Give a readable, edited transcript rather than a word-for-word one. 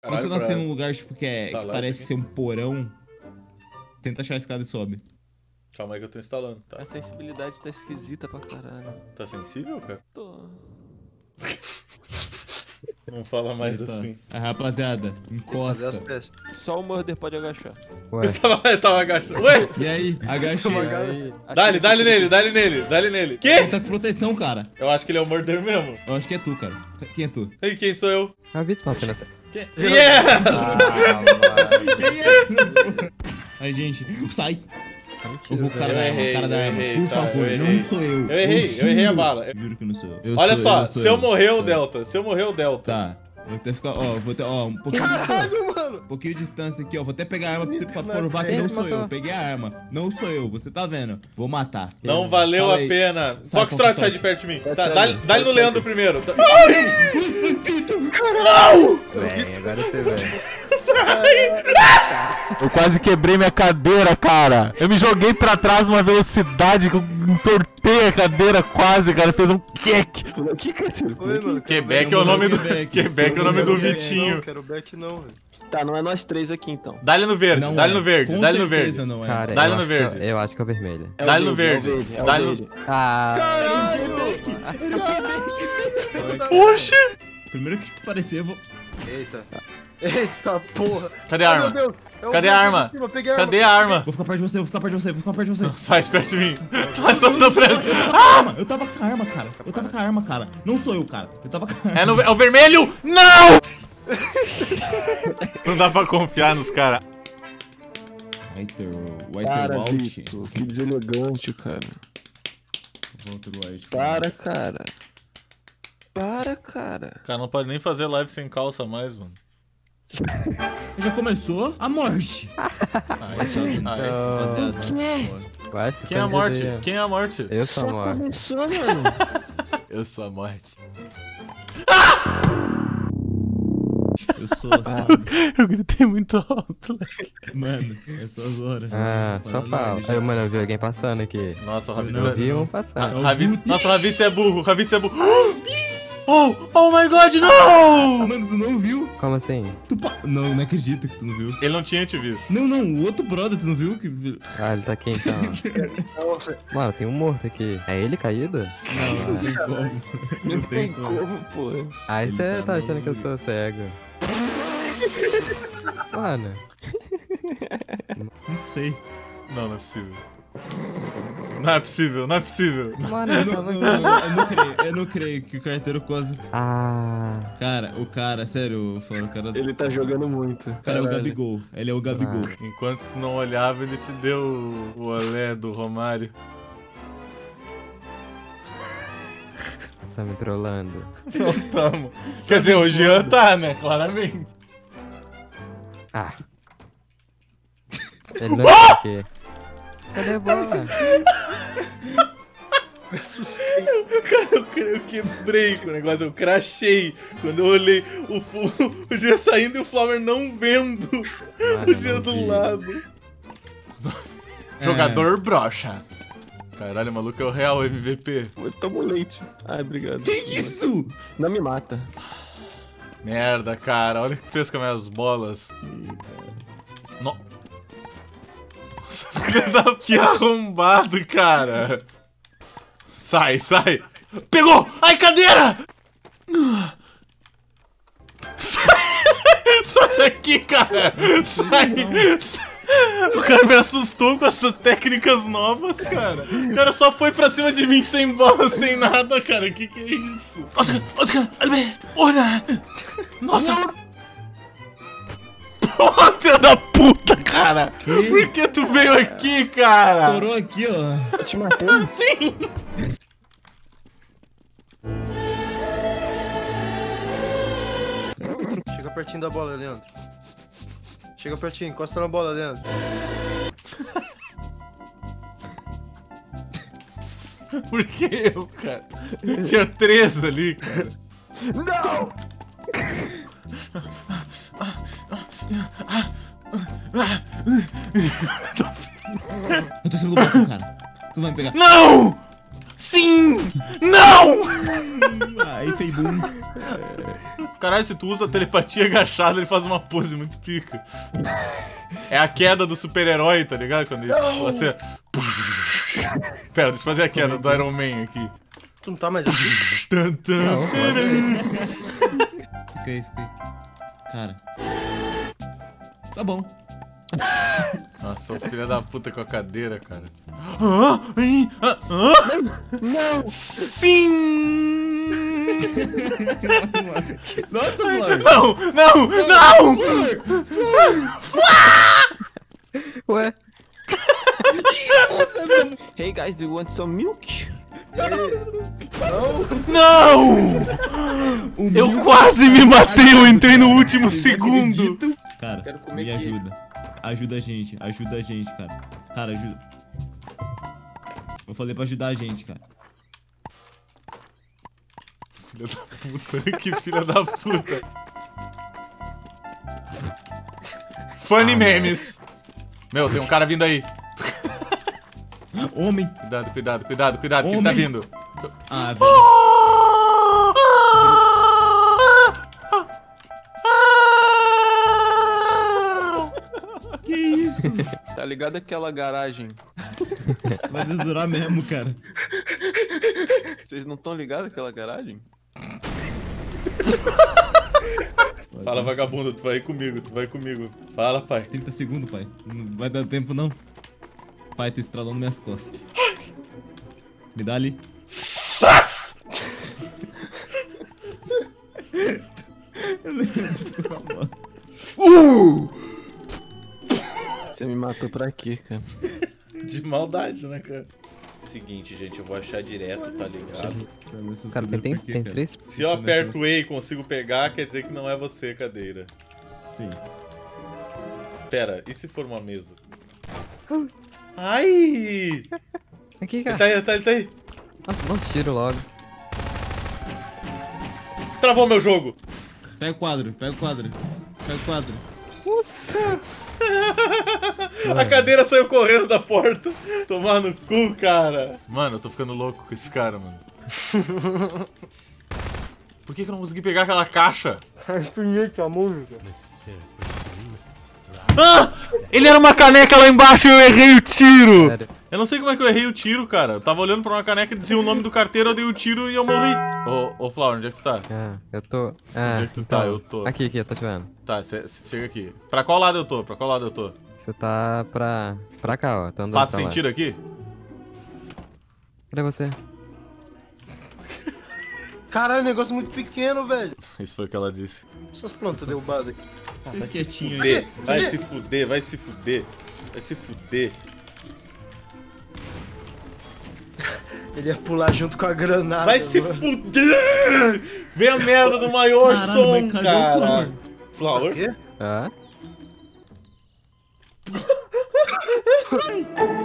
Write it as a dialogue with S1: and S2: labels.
S1: Se você nascer num lugar, tipo, que parece ser um porão, tenta achar a escada e sobe.
S2: Calma aí que eu tô instalando, tá?
S3: A sensibilidade tá esquisita pra caralho.
S2: Tá sensível, cara?
S3: Tô.
S2: Não fala mais
S1: Eita.
S2: assim.
S1: Aí, rapaziada, encosta.
S3: Só o Murder pode agachar.
S4: Ué.
S2: Eu tava agachando. Ué!
S1: E aí, agachei.
S2: Dá-lhe nele. Que?
S1: Ele tá com proteção, cara.
S2: Eu acho que ele é o Murder mesmo.
S1: Eu acho que é tu, cara. Quem é tu?
S2: E quem sou eu?
S4: Avisa pra você nessa.
S2: Quem? Yes!
S1: Aí, gente, sai. Eu vou
S2: Eu errei,
S1: cara da
S2: eu
S1: arma.
S2: errei,
S1: Por
S2: tá,
S1: favor,
S2: eu errei.
S1: não sou eu.
S2: Eu errei a bala.
S1: Juro que não sou eu.
S2: Olha só,
S1: sou
S2: se eu
S1: eu.
S2: morrer o
S1: Sou eu.
S2: Delta. Se eu morrer o Delta.
S1: Tá. Vou até ficar, vou ter, um pouquinho de distância. Um pouquinho de distância aqui, ó. Vou até pegar a arma pra você provar que não sou eu. Peguei a arma. Não sou eu, você tá vendo. Vou matar.
S2: Não valeu
S1: Fala
S2: a
S1: aí.
S2: pena.
S1: Sai,
S2: Foxtrot, sai de
S1: Foxtrot.
S2: perto de mim. Tá, dá-lhe no Leandro primeiro.
S4: Vem, agora você vai.
S5: Eu quase quebrei minha cadeira, cara. Eu me joguei pra trás numa velocidade que eu entortei a cadeira quase, cara. Fez um kick.
S3: Que cadeira?
S6: Oi, mano.
S2: Quebec é o nome do Quebec é o nome do
S6: Não,
S2: Vitinho.
S6: quero back não, velho.
S3: Tá, não é nós três aqui então.
S2: Dá-lhe no verde,
S1: Não
S2: dá-lhe
S1: é.
S2: no verde,
S1: Com
S2: dá-lhe no
S1: certeza
S2: verde.
S1: não é.
S4: Cara,
S2: Dá-lhe
S4: eu
S2: no
S4: acho
S2: verde.
S4: eu acho que é o vermelho.
S3: É o
S2: Dá-lhe no
S3: verde,
S2: verde.
S3: é o
S2: Dá-lhe
S3: verde.
S2: no...
S4: Ah,
S2: Oxi!
S1: Primeiro que tipo, parecer, eu vou...
S6: Eita. Eita porra.
S2: Cadê a
S6: Ai,
S2: arma?
S6: meu Deus. É o
S2: Cadê a
S6: back
S2: arma?
S6: em cima, peguei a
S2: Cadê a arma?
S1: Vou ficar perto de você, vou ficar perto de você, vou ficar perto de você.
S2: Sai perto de mim. Mas eu tô preso.
S1: Eu tava com a arma, cara. Eu tava com a arma, cara. Não sou eu, cara. Eu tava com a arma.
S2: É o vermelho? Não! Não dá pra confiar nos caras.
S3: Para,
S1: White.
S3: Vitor. Que deselegante, cara.
S1: Walter White.
S3: Para, cara. Para, cara.
S2: O cara não pode nem fazer live sem calça mais, mano.
S1: Já começou a morte.
S2: Rapaziada.
S4: vai,
S2: Quem é a morte? Quem é a morte?
S4: Eu sou a morte.
S3: Começou, mano.
S2: Eu sou a morte.
S1: Eu sou só.
S2: Eu gritei muito alto.
S1: Mano, essas horas.
S4: Ah, só fala. Aí, mano, eu vi alguém passando aqui.
S2: Nossa, o Ravitz
S4: Eu vi um passando.
S2: Nossa, o Ravitz é burro. O Ravitz é burro. Oh my god, não!
S1: Mano, tu não viu?
S4: Como assim?
S1: Não, não acredito que tu não viu.
S2: Ele não tinha te visto.
S1: Não, o outro brother, tu não viu?
S4: Ah, ele tá aqui então. Mano, tem um morto aqui. É ele caído?
S1: Não tem como. Não tem como.
S3: Pô.
S4: Aí
S1: Ele
S4: você
S1: tá
S4: tá achando
S1: no
S4: que eu sou cego. Mano.
S1: Não sei.
S2: Não, não é possível. Não é possível, não é possível.
S4: Mano,
S1: Eu
S4: eu
S1: não,
S4: tava
S1: eu
S4: aqui.
S1: não creio que o carteiro quase...
S4: Ah.
S1: Cara, o cara, sério, o cara...
S3: Ele tá jogando muito.
S1: O cara é o
S3: Caralho.
S1: Gabigol. Ele é o Gabigol.
S2: Enquanto tu não olhava, ele te deu o olé do Romário.
S4: Você tá me trollando.
S2: Não tamo. Quer dizer, o Jean tá, né? Claramente.
S4: Ah. Ele não tá aqui. Cadê a bola?
S6: Me assustei.
S2: Cara, eu quebrei com o negócio, eu crachei. Quando eu olhei o Jean saindo e o Flower não vendo.
S4: Mano,
S2: O Jean do
S4: vi.
S2: lado. Jogador brocha. Caralho, o maluco é o real MVP.
S3: Eu tomo leite. Ai, obrigado.
S1: Que isso?
S3: Não me mata.
S2: Merda, cara. Olha o que tu fez com as minhas bolas. Nossa, filha da... Que arrombado, cara. Sai. Pegou! Ai, cadeira! Sai daqui, cara! Sai! O cara me assustou com essas técnicas novas, cara. O cara só foi pra cima de mim sem bola, sem nada, cara. Que é isso? Oscar, olha! Nossa! Porra, filha da puta, cara! Por que tu veio aqui, cara?
S1: Estourou aqui, ó.
S3: Eu te matei?
S2: Sim!
S6: Chega pertinho da bola, Leandro. Chega pertinho, encosta na bola, Leandro.
S2: Por que eu, cara? Tinha 3 ali, cara.
S3: Não!
S1: Eu tô em cima do balcão, cara. Tu vai me pegar.
S2: Não! Sim! Não!
S1: Aí, Feibum.
S2: Caralho, se tu usa telepatia agachado, ele faz uma pose muito pica. É a queda do super-herói, tá ligado? Quando ele... Você... Pera, deixa eu fazer a queda do Iron Man aqui.
S6: Tu não tá mais aqui?
S1: Fica aí. Cara. Tá bom.
S2: Nossa, o filho da puta com a cadeira, cara.
S3: Não!
S2: Sim!
S1: Nossa, Flor!
S2: Não!
S3: Ué? Hey guys, do you want some milk?
S2: Não! Eu quase me matei, eu entrei no último segundo.
S1: Cara,
S6: Quero comer
S1: me
S6: aqui.
S1: ajuda. Ajuda a gente, cara. Cara, ajuda. Eu falei pra ajudar a gente, cara.
S2: Filha da puta, que filha da puta. Funny memes. Meu, tem um cara vindo aí.
S1: Homem!
S2: Cuidado, que ele tá vindo.
S1: Ah, velho. Que isso?
S3: Tá ligado aquela garagem?
S1: Você vai dedurar mesmo, cara.
S3: Vocês não estão ligados àquela garagem?
S2: Fala, vagabundo, tu vai comigo. Fala, pai.
S1: 30 segundos, pai. Não vai dar tempo, não. Pai, tô estralando minhas costas. Me dá ali.
S2: Sas!
S3: Você me matou pra quê, cara?
S2: De maldade, né, cara? Seguinte, gente, eu vou achar direto, tá ligado?
S4: Cara, tem 3.
S2: Se eu aperto E e consigo pegar, quer dizer que não é você, cadeira.
S1: Sim.
S2: Pera, e se for uma mesa? Ai!
S4: Aqui,
S2: Ele
S4: cara.
S2: tá aí.
S4: Nossa, dá um tiro logo.
S2: Travou meu jogo!
S1: Pega o quadro.
S2: A cadeira saiu correndo da porta. Tomar no cu, cara. Mano, eu tô ficando louco com esse cara, mano. Por que eu não consegui pegar aquela caixa?
S6: A música.
S2: Ah! Ele era uma caneca lá embaixo e eu errei o tiro!
S4: Sério.
S2: Eu não sei como é que eu errei o tiro, cara. Eu tava olhando pra uma caneca e dizia o nome do carteiro, eu dei o tiro e eu morri. Ô, Flower, onde é que tu tá?
S4: Ah, eu tô. Ah,
S2: Onde é que tu tá? Eu tô.
S4: Aqui, eu tô te vendo.
S2: Tá, cê chega aqui. Pra qual lado eu tô?
S4: Você tá pra cá, ó. Tô andando
S2: Faz
S4: pra lá.
S2: sentido aqui?
S4: Cadê você?
S6: Caralho, negócio muito pequeno, velho.
S2: Isso foi o que ela disse.
S6: Essas plantas derrubadas aqui.
S1: Vocês quietinhos aí.
S2: Vai se fuder.
S6: Ele ia pular junto com a granada.
S2: Vai se
S6: mano.
S2: fuder! Vem a merda do maior
S1: Caralho,
S2: som,
S1: mas cadê o
S2: cara.
S1: Flower?
S2: Flower?
S6: O quê?
S4: Ah?